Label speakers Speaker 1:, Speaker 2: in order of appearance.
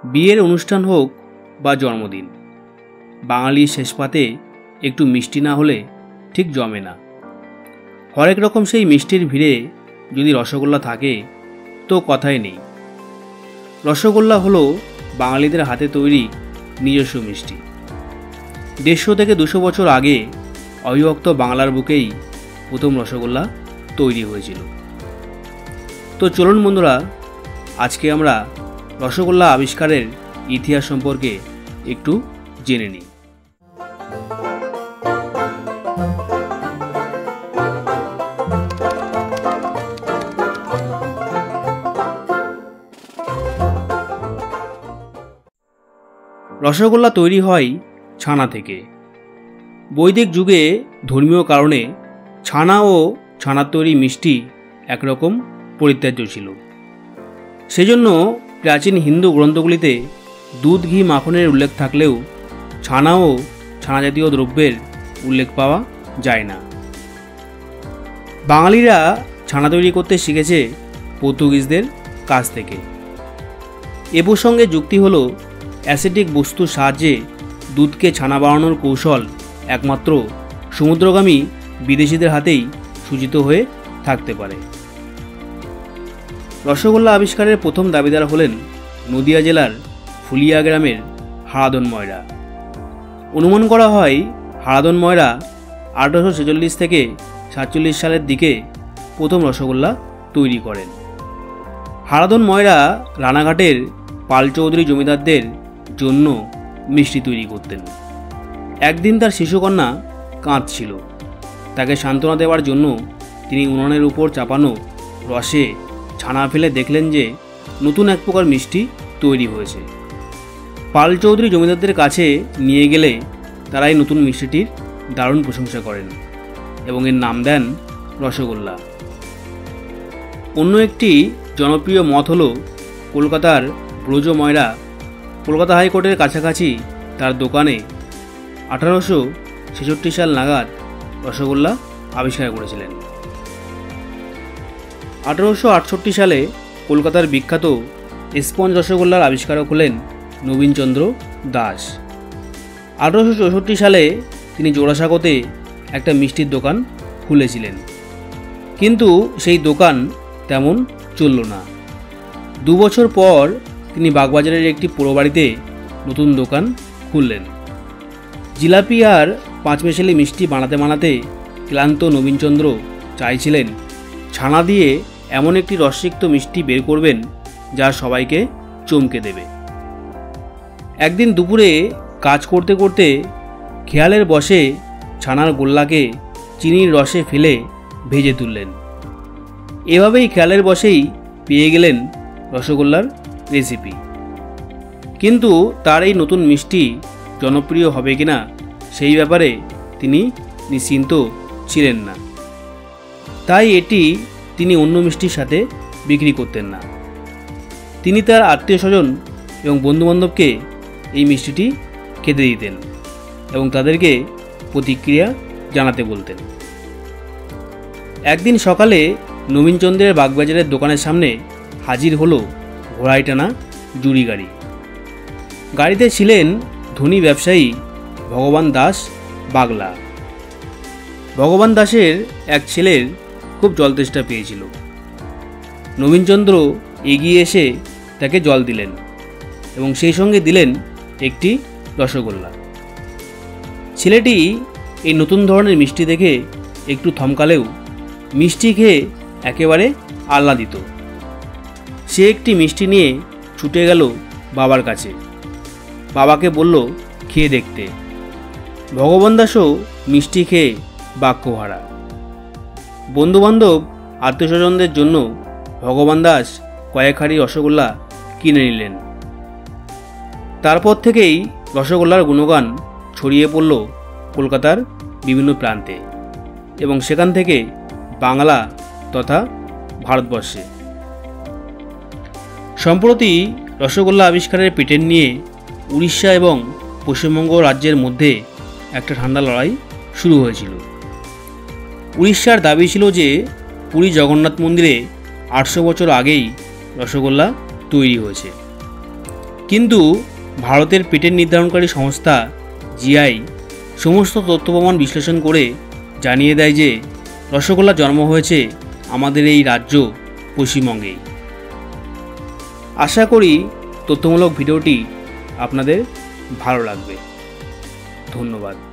Speaker 1: বিয়ের অনুষ্ঠান হোক বা জন্মদিন, বাঙালির শেষ পাতে একটু মিষ্টি না হলে ঠিক জমে না। হরেক রকম সেই মিষ্টির ভিড়ে যদি রসগোল্লা থাকে তো কথাই নেই। রসগোল্লা হলো বাঙালিদের হাতে তৈরি নিজস্ব মিষ্টি। 150 থেকে 200 বছর আগে অবিভক্ত বাংলার বুকেই প্রথম রসগোল্লা তৈরি হয়েছিল। তো চলুন বন্ধুরা, আজকে আমরা রসগোল্লা আবিষ্কারের ইতিহাস সম্পর্কে একটু জেনে নিই। রসগোল্লা তৈরি হয় ছানা থেকে। বৈদিক যুগে ধর্মীয় কারণে ছানা ও ছানার তৈরি মিষ্টি একরকম পরিত্যাজ্য ছিল। সেজন্য প্রাচীন হিন্দু গ্রন্থগুলিতে দুধ, ঘি, মাখনের উল্লেখ থাকলেও ছানা ও ছানা জাতীয় দ্রব্যের উল্লেখ পাওয়া যায় না। বাঙালিরা ছানা তৈরি করতে শিখেছে পর্তুগিজদের কাছ থেকে। এ প্রসঙ্গে যুক্তি হলো, অ্যাসিডিক বস্তুর সাহায্যে দুধকে ছানা বানানোর কৌশল একমাত্র সমুদ্রগামী বিদেশিদের হাতেই সূচিত হয়ে থাকতে পারে। রসগোল্লা আবিষ্কারের প্রথম দাবিদার হলেন নদিয়া জেলার ফুলিয়া গ্রামের হারাধন ময়রা। অনুমান করা হয় হারাধন ময়রা 1846 থেকে 47 সালের দিকে প্রথম রসগোল্লা তৈরি করেন। হারাধন ময়রা রানাঘাটের পাল চৌধুরী জমিদারদের জন্য মিষ্টি তৈরি করতেন। একদিন তার শিশুকন্যা কাঁদছিল। তাকে সান্ত্বনা দেওয়ার জন্য তিনি উনুনের উপর চাপানো রসে ছানা ফেলে দেখলেন যে নতুন এক প্রকার মিষ্টি তৈরি হয়েছে। পাল চৌধুরী জমিদারদের কাছে নিয়ে গেলে তারা এই নতুন মিষ্টিটির দারুণ প্রশংসা করেন এবং এর নাম দেন রসগোল্লা। অন্য একটি জনপ্রিয় মত হল, কলকাতার ব্রজ ময়রা কলকাতা হাইকোর্টের কাছাকাছি তার দোকানে 1866 সাল নাগাদ রসগোল্লা আবিষ্কার করেছিলেন। 1868 সালে কলকাতার বিখ্যাত স্পঞ্জ রসগোল্লার আবিষ্কারক হলেন নবীনচন্দ্র দাস। 1864 সালে তিনি জোড়াসাঁকোতে একটা মিষ্টির দোকান খুলেছিলেন, কিন্তু সেই দোকান তেমন চলল না। 2 বছর পর তিনি বাগবাজারের একটি পোড়োবাড়িতে নতুন দোকান খুললেন। জিলাপি আর পাঁচমেশালি মিষ্টি বানাতে বানাতে ক্লান্ত নবীনচন্দ্র চাইছিলেন ছানা দিয়ে এমন একটি রসযুক্ত মিষ্টি বের করবেন যা সবাইকে চমকে দেবে। একদিন দুপুরে কাজ করতে করতে খেয়ালের বশে ছানার গোল্লাকে চিনির রসে ফেলে ভেজে তুললেন। এভাবেই খেয়ালের বশেই পেয়ে গেলেন রসগোল্লার রেসিপি। কিন্তু তার এই নতুন মিষ্টি জনপ্রিয় হবে কিনা সেই ব্যাপারে তিনি নিশ্চিন্ত ছিলেন না। তাই এটি তিনি অন্য মিষ্টির সাথে বিক্রি করতেন না। তিনি তার আত্মীয়স্বজন এবং বন্ধুবান্ধবকে এই মিষ্টিটি খেতে দিতেন এবং তাদেরকে প্রতিক্রিয়া জানাতে বলতেন। একদিন সকালে নবীনচন্দ্রের বাগবাজারের দোকানের সামনে হাজির হলো ঘোড়ায় টানা জুড়ি গাড়ি। গাড়িতে ছিলেন ধনী ব্যবসায়ী ভগবান দাস বাগলা। ভগবান দাসের এক ছেলের খুব জলতেষ্টা পেয়েছিল। নবীনচন্দ্র এগিয়ে এসে তাকে জল দিলেন এবং সেই সঙ্গে দিলেন একটি রসগোল্লা। ছেলেটি এই নতুন ধরনের মিষ্টি দেখে একটু থমকালেও মিষ্টি খেয়ে একেবারে আহ্লাদিত। সে একটি মিষ্টি নিয়ে ছুটে গেল বাবার কাছে। বাবাকে বলল খেয়ে দেখতে। ভগবান দাসও মিষ্টি খেয়ে বাক্যহারা। বন্ধুবান্ধব আত্মীয়স্বজনদের জন্য ভগবান দাস কয়েক হাঁড়ি রসগোল্লা কিনে নিলেন। তারপর থেকেই রসগোল্লার গুণগান ছড়িয়ে পড়ল কলকাতার বিভিন্ন প্রান্তে এবং সেখান থেকে বাংলা তথা ভারতবর্ষে। সম্প্রতি রসগোল্লা আবিষ্কারের পেটেন্ট নিয়ে উড়িষ্যা এবং পশ্চিমবঙ্গ রাজ্যের মধ্যে একটা ঠান্ডা লড়াই শুরু হয়েছিল। উড়িষ্যার দাবি ছিল যে পুরী জগন্নাথ মন্দিরে 800 বছর আগেই রসগোল্লা তৈরি হয়েছে। কিন্তু ভারতের পেটেন্ট নির্ধারণকারী সংস্থা জিআই সমস্ত তথ্য প্রমাণ বিশ্লেষণ করে জানিয়ে দেয় যে রসগোল্লার জন্ম হয়েছে আমাদের এই রাজ্য পশ্চিমবঙ্গেই। আশা করি তথ্যমূলক ভিডিওটি আপনাদের ভালো লাগবে। ধন্যবাদ।